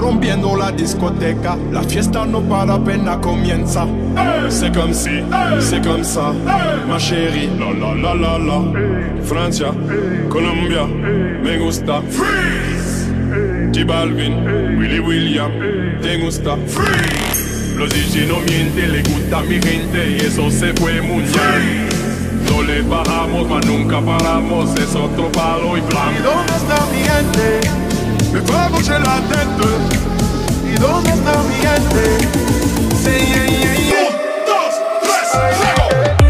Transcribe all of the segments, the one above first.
rompiendo la discoteca. La fiesta no para, apenas comienza. C'est comme si, c'est comme ça, ma chérie. La la la la la. Francia, Colombia, me gusta. Freeze. J Balvin, Willy William, te gusta. Freeze. Los DJ no mienten, le gusta a mi gente y eso se fue muy bien. No le bajamos, mas nunca paramos, es otro palo y blanco. ¿Y dónde está mi gente? Me fue a bouger la tête. ¿Y dónde está mi gente? Sí, yeah, yeah, yeah. 1, 2, 3, ¡fuego!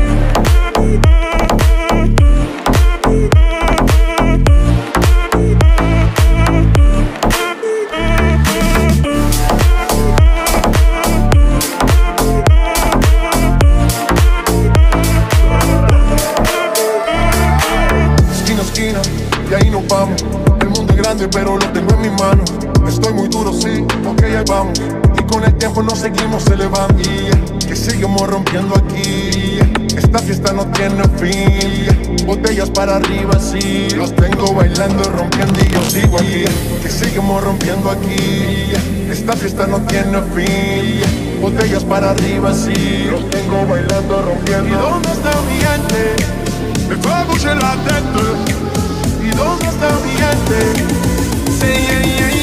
Y ahí nos vamos. El mundo es grande pero lo tengo en mis manos. Estoy muy duro, sí, ok, ahí vamos. Y con el tiempo nos seguimos elevando. Que seguimos rompiendo aquí. Esta fiesta no tiene fin. Botellas para arriba, sí. Los tengo bailando, rompiendo y yo sigo aquí. Que seguimos rompiendo aquí. Esta fiesta no tiene fin. Botellas para arriba, sí. Los tengo bailando, rompiendo. ¿Y dónde está mi gente? Me fue a bouger la tête. ¿Y dónde está mi gente? Sí, yeah, yeah, yeah.